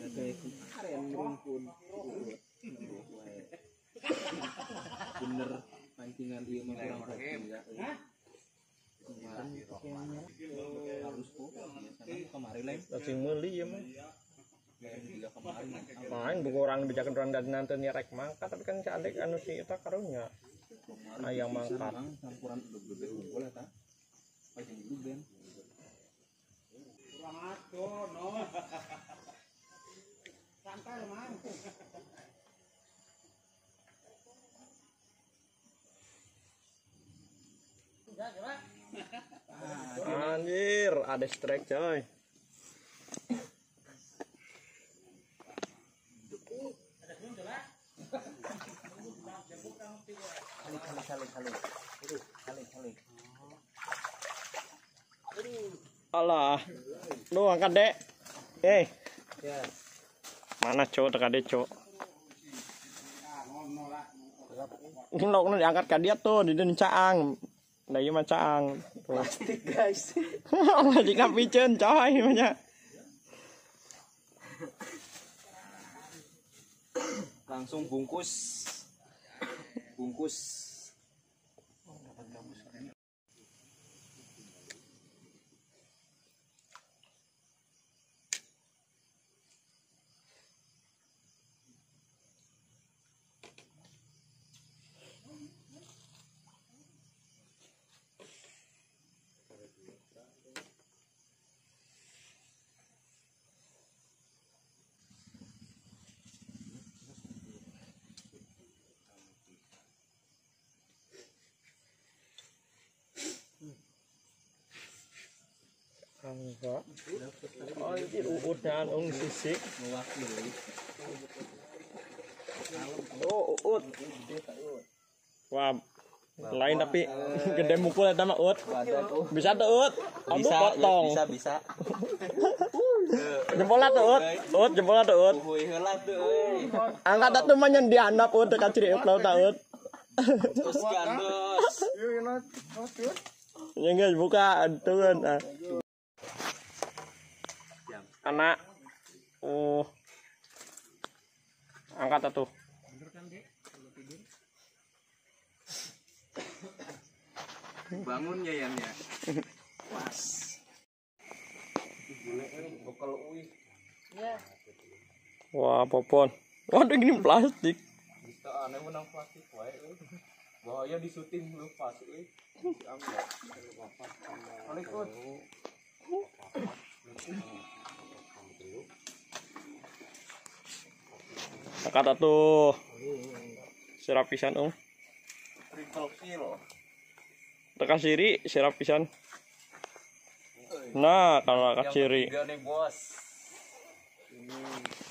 Bener pancingan dia mah kurang ya. Harus kok kemarin lain Langsung meuli ya mah. Main buku orang bijakan orang dari nanti rek mangkat tapi kan cadek anu si eta karunya ayam mangkat campuran udah unggul eta pancing duben kurang atuh no santai mang anjir ada strike coy. Alah, lu angkat dek. Mana cowok dekat dek cowok. Ini lo diangkat ke dia tuh di den caang. Nah iya mah caang. Plastik guys. Allah jika picen coy banyak. langsung bungkus Enggak. Oh ini udan sisik mewakili. Oh uut. Wah lain tapi gede mukul eta mah uut. Bisa tuh uut. Bisa potong. Bisa. Jempolna tuh uut. Jempolna tuh uut. Uhuy heula tuh euy. Angkat atuh mah nyen dihandap uut ka ciri laut uut. Terus gandos. Ya guys buka turun. Anak angkat atuh bangun ya yang ya pas wah popon waduh gini plastik bisa aneh menang plastik wae bahaya di syuting lu pas euy angkat atuh sirap pisan triple kill tekan siri sirap pisan nah kalau ke ciri nih bos ini